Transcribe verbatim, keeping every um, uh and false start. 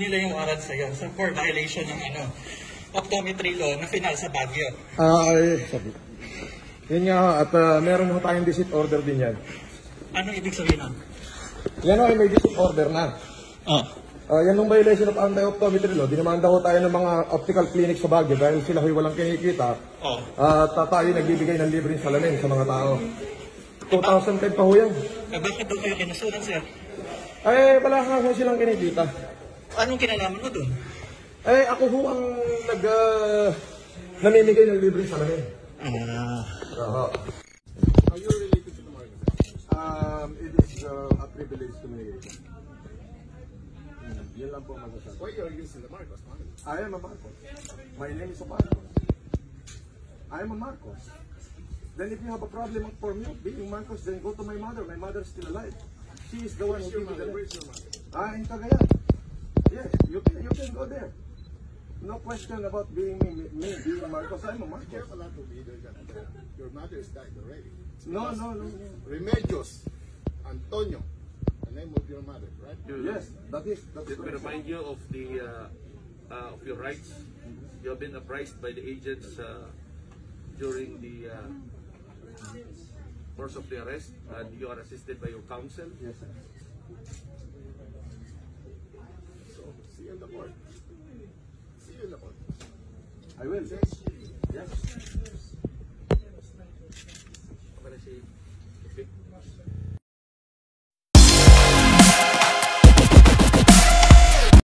nila yung warrant sa'yo so for violation ng ano, optometry law na final sa Baguio. Ah, ay, sabi. Yun nga, at uh, meron mo tayong visit order din yan. Anong ibig sabihin nun? Yan o, ay may visit order na. Oh. Uh, yan yung violation of anti-optometry law. Dinamanda ko tayo ng mga optical clinics sa Baguio dahil sila huy walang kinikita. Oh. At uh, tayo nagbibigay ng libreng salamin sa mga tao. two thousand five pa ho yan. Eh, bakit daw kayo kinasunan, sir? Ay, wala nga ho silang kinikita. Anong kinalaman mo dun? Eh, ako ho ang nag, uh, namimigay ng libreng salamin. Ah. Uh-huh. Are you related to the Marcos? Um, it is uh, a privilege to me. Hmm, yan lang po masasabi. Why are you using the Marcos? I am a Marcos. My name is a Marcos. I am a Marcos. Then if you have a problem for me being Marcos, then go to my mother. My mother is still alive. She is the one who Where's your gave me the mother? name. Where's your mother? Ah, in Cagayan. Yes, you can, you can go there. No question about being me, me being Marcos. I'm a You Marcos. have a lot of leaders that uh, your mother is died already. No, no, no, no. Remedios Antonio, the name of your mother, right? Yes, that is, that is Let me correct. remind you of the uh, uh, of your rights. You have been apprised by the agents uh, during the uh, course of the arrest, and you are assisted by your counsel. Yes, sir. So, see you in the court. See you in the court. I will.